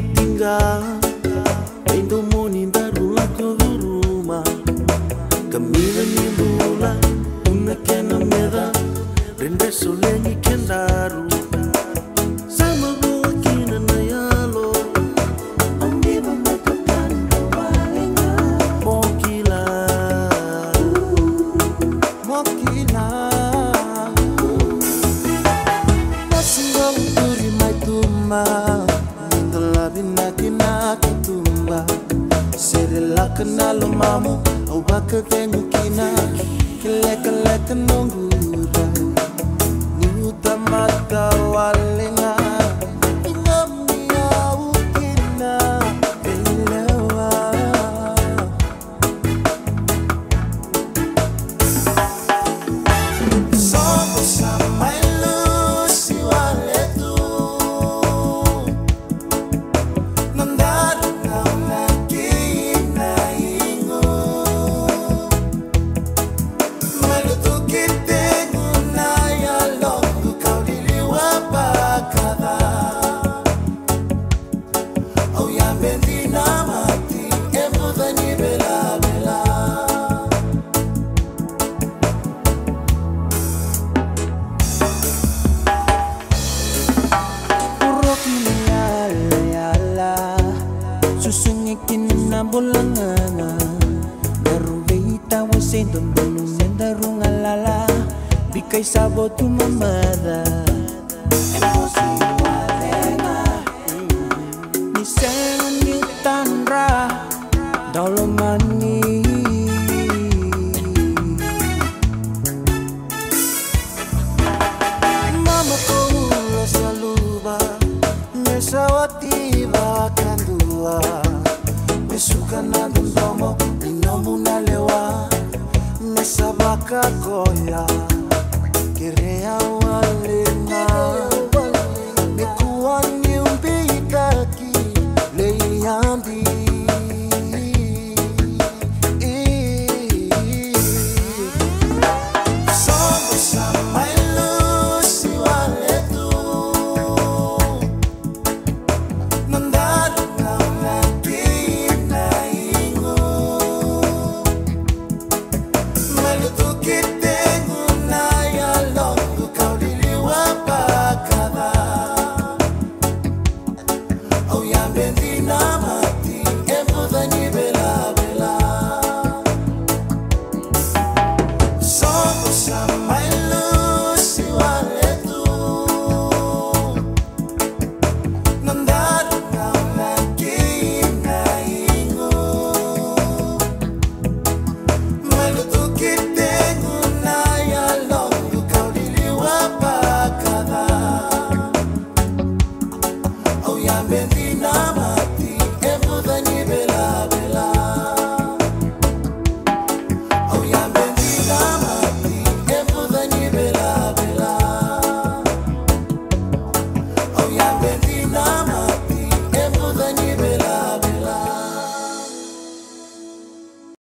tinggal Indo moninda rula kuduruma Camila ni lula Una kena meda Rende soleni kendaru Sama boa kina na yalo Ondiva makapanda walenga Mokila Mokila Nasingang turi mai tumba Bina kitumba Serela kenalo mamu Au baka tengu kina Keleka leka nongura Niuta mata walenga Ingami au kina Belewa Sopo sama ilusi waletu Bolanganga Darubita wasendon bolumen darungalala Bikay sabo tu mamada Emosi walenga Nisena ni tanra Dolomani Mama kula saluba Nesawati bakandua Suka na dundomo, inomu na lewa Mesabaka koya, kerea walenga Mekuwa nyumbitaki, leiyambi